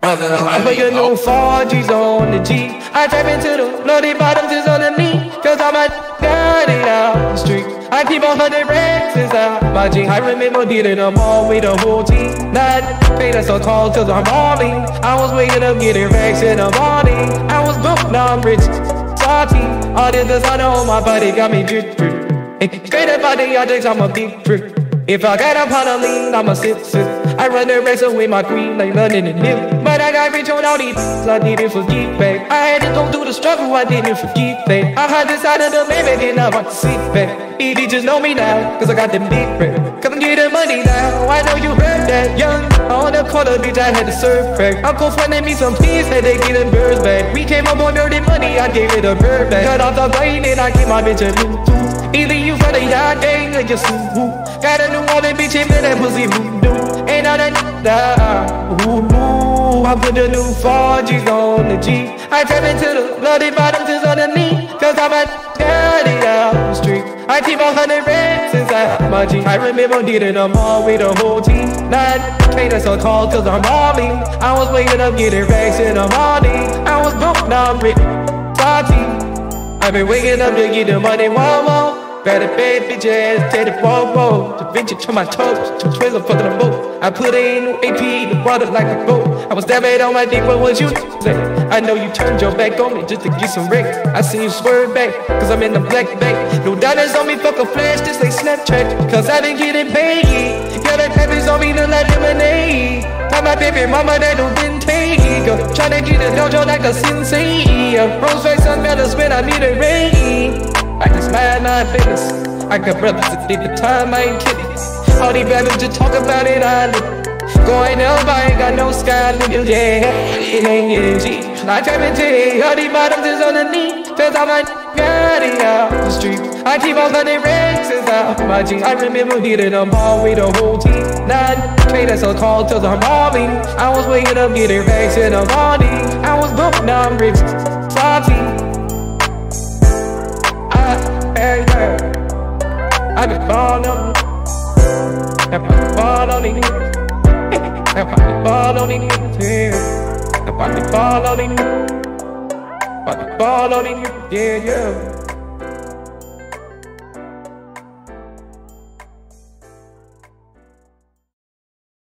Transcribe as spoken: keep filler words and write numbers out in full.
I put your new four G's on the G. I trap into the bloody bottoms just on the knee, cause I'm a dirty out the street. I keep on hundred racks inside my jeans. I remember dealing them all with the whole team. That paid us so tall cause I'm balling. I was waking up getting racks in the morning. I was broke, now I'm rich, salty. All this designer on my body got me drip drip. Straight up out the objects, I'm a big drip. If I got up on a lean, I'm a sip sip. I run the race with my queen like London and Hill. But I got rich on all these I did it for geek back. I had to go through the struggle, I did it for geek back. I had decided to live it and I want to sleep back. E D just know me now, cause I got them big bread. Come get the money now, I know you heard that. Young, on the corner, bitch, I had to serve crack. Uncle funded me some peas, had they get them birds back. We came up on dirty money, I gave it a bird back. Cut off the brain and I gave my bitch a new tooth. Either you for the yard gang or you woo. Got a new woman, bitch, and that pussy voodoo. Ain't all that nah, ooh, ooh. I put the new four G's on the G. I trap into the bloody bottoms just on the knee, cause I'm a dirty out the street. I keep a hundred racks inside my jeans. I remember dealing them all with the whole team. Not paid us so tall cause I'm balling. I was waking up getting racks in the morning. I was broke, now I'm rich, salty. I've been waking up to get the money, whoa, whoa. Better bad bitch ass, take it, whoa, whoa. To venture to my toes, to twist up for the boat. I put in A P, the water like a boat. I was stabbing on my dick, what was you say? I know you turned your back on me just to get some wreck. I seen you swerve back, cause I'm in the black bag. No dollars on me, fuck a flash, this ain't Snapchat. Cause I been getting paid. Got a peppies on me to like lemonade. Tell my baby mama that don't didn't take. Tryna get a dojo like a sensei. Rose face on better spin, I need a rain. I just mad my business. I got brothers that did the time, I ain't kidding. All these rappers just talk about it, I live. Going up, I ain't got no sky, nigga, yeah. It ain't easy. I trap into all these bottoms is on the knee, cause I'm a dirty out the street. I keep on hundred racks inside my jeans. I remember dealing them all with the whole team. Not trade us so called cause I'm balling. I was waking up getting racks in the morning. I was broke, now I'm rich, salty. Hey, yeah. I been ballin' on me. I been ballin' on these niggas. I been ballin' on these niggas, yeah. I been ballin' on these niggas. I been ballin' on these niggas, yeah, yeah.